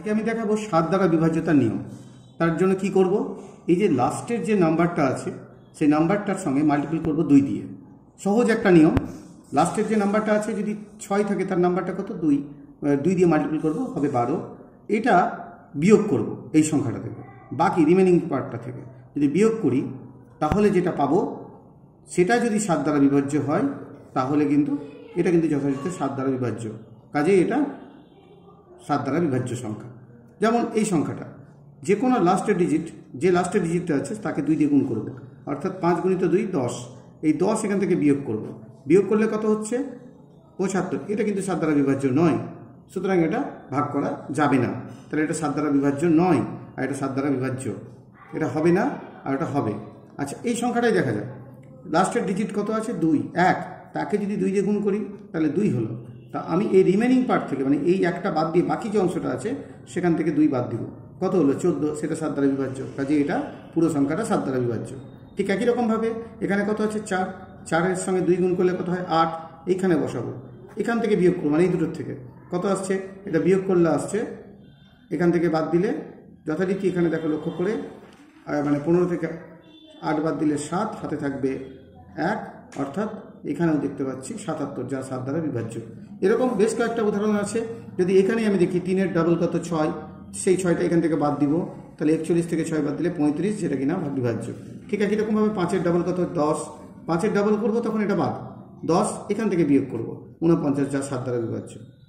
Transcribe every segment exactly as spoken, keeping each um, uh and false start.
আজকে আমি দেখাবো সাত দ্বারা বিভাজ্যতার নিয়ম। তার জন্য কি করব, এই যে লাস্টের যে নাম্বারটা আছে সেই নাম্বারটার সঙ্গে মাল্টিপল করব দুই দিয়ে। সহজ একটা নিয়ম, লাস্টের যে নাম্বারটা আছে যদি ছয় থাকে তার নাম্বারটা কত, দুই, দুই দিয়ে মাল্টিপল করব হবে বারো। এটা বিয়োগ করব এই সংখ্যাটা থেকে, বাকি রিমেনিং পার্টটা থেকে যদি বিয়োগ করি তাহলে যেটা পাবো সেটা যদি সাত দ্বারা বিভাজ্য হয় তাহলে কিন্তু এটা কিন্তু যথাযথ সাত দ্বারা বিভাজ্য, কাজেই এটা সাত দ্বারা বিভাজ্য সংখ্যা। যেমন এই সংখ্যাটা যে কোনো লাস্টের ডিজিট, যে লাস্টের ডিজিটটা আছে তাকে দুই দিয়ে গুণ করবো, অর্থাৎ পাঁচ গুণিত দুই দশ। এই দশ এখান থেকে বিয়োগ করব, বিয়োগ করলে কত হচ্ছে পঁচাত্তর। এটা কিন্তু সাত দ্বারা বিভাজ্য নয়, সুতরাং এটা ভাগ করা যাবে না। তাহলে এটা সাত দ্বারা বিভাজ্য নয় আর এটা সাত দ্বারা বিভাজ্য, এটা হবে না আর এটা হবে। আচ্ছা, এই সংখ্যাটাই দেখা যায় লাস্টের ডিজিট কত আছে দুই, এক, তাকে যদি দুই দিয়ে গুণ করি তাহলে দুই হলো। তা আমি এই রিমেনিং পার্ট থেকে মানে এই একটা বাদ দিয়ে বাকি যে অংশটা আছে সেখান থেকে দুই বাদ দিব, কত হলো চোদ্দো, সেটা সাত দ্বারা বিভাজ্য, কাজে এটা পুরো সংখ্যাটা সাত দ্বারা বিভাজ্য। ঠিক একই রকমভাবে এখানে কত আছে চার, চারের সঙ্গে দুই গুণ করলে কত হয় আট, এইখানে বসাবো, এখান থেকে বিয়োগ করবো মানে এই দুটোর থেকে কত আসছে, এটা বিয়োগ করলে আসছে এখান থেকে বাদ দিলে যথারীতি এখানে দেখো লক্ষ্য করে মানে পনেরো থেকে আট বাদ দিলে সাত, হাতে থাকবে এক, অর্থাৎ এখানেও দেখতে পাচ্ছি সাতাত্তর, যা সাত দ্বারা বিভাজ্য। এরকম বেশ কয়েকটা উদাহরণ আছে। যদি এখানে আমি দেখি তিনের ডাবল কত ছয়, সেই ছয়টা এখান থেকে বাদ দিব, তাহলে একচল্লিশ থেকে ছয় বাদ দিলে পঁয়ত্রিশ, যেটা কিনা বিভাজ্য। ঠিক একই রকমভাবে পাঁচের ডাবল কত দশ, পাঁচের ডাবল করব তখন এটা বাদ, দশ এখান থেকে বিয়োগ করব, উনপঞ্চাশ, যা সাত দ্বারা বিভাজ্য।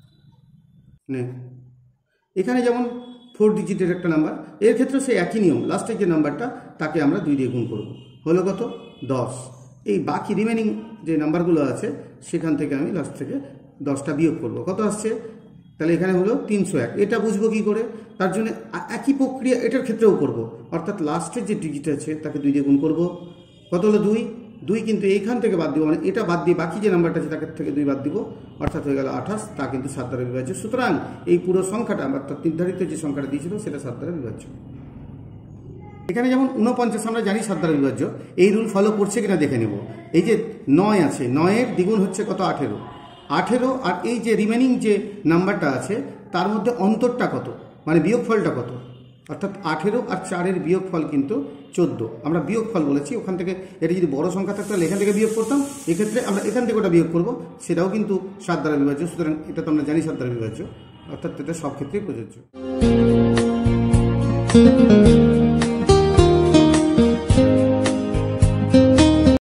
এখানে যেমন ফোর ডিজিটের একটা নাম্বার, এর ক্ষেত্রে সেই একই নিয়ম, লাস্টের যে নাম্বারটা তাকে আমরা দুই দিয়ে গুণ করব, হলো কত দশ। এই বাকি রিমেনিং যে নাম্বারগুলো আছে সেখান থেকে আমি লাস্ট থেকে দশটা বিয়োগ করব, কত আসছে, তাহলে এখানে হলো তিনশো এক। এটা বুঝবো কি করে, তার জন্য একই প্রক্রিয়া এটার ক্ষেত্রেও করব, অর্থাৎ লাস্টের যে ডিজিট আছে তাকে দুই দিয়ে গুণ করব, কত হলো দুই, দুই কিন্তু এইখান থেকে বাদ দিব মানে এটা বাদ দিয়ে বাকি যে নাম্বারটা আছে তাকে থেকে দুই বাদ দিব, অর্থাৎ হয়ে গেল আঠাশ, তা কিন্তু সাত দ্বারা বিভাজ্য। সুতরাং এই পুরো সংখ্যাটা অর্থাৎ নির্ধারিত যে সংখ্যাটা দিয়েছিল সেটা সাত দ্বারা বিভাজ্য। এখানে যেমন উনপঞ্চাশ আমরা জানি সাত দ্বারা বিভাজ্য, এই রুল ফলো করছে কিনা দেখে নেব। এই যে নয় আছে, নয়ের দ্বিগুণ হচ্ছে কত আঠেরো, আঠেরো আর এই যে রিমেনিং যে নাম্বারটা আছে তার মধ্যে অন্তরটা কত মানে বিয়োগফলটা কত, অর্থাৎ আঠেরো আর চারের বিয়োগফল কিন্তু চোদ্দো। আমরা বিয়োগফল বলেছি, ওখান থেকে এটা যদি বড় সংখ্যা থাকতো তাহলে এখান থেকে বিয়োগ করতাম, এক্ষেত্রে আমরা এখান থেকে ওটা বিয়োগ করবো, সেটাও কিন্তু সাত দ্বারা বিভাজ্য। সুতরাং এটা তো আমরা জানি সাত দ্বারা বিভাজ্য, অর্থাৎ এটা সব ক্ষেত্রেই প্রযোজ্য।